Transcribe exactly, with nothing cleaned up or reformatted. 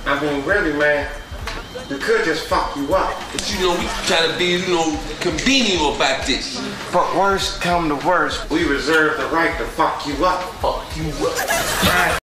I mean, really, man, we could just fuck you up. But you know, we try to be, you know, convenient about this. But worst come to worst, we reserve the right to fuck you up. Fuck you up.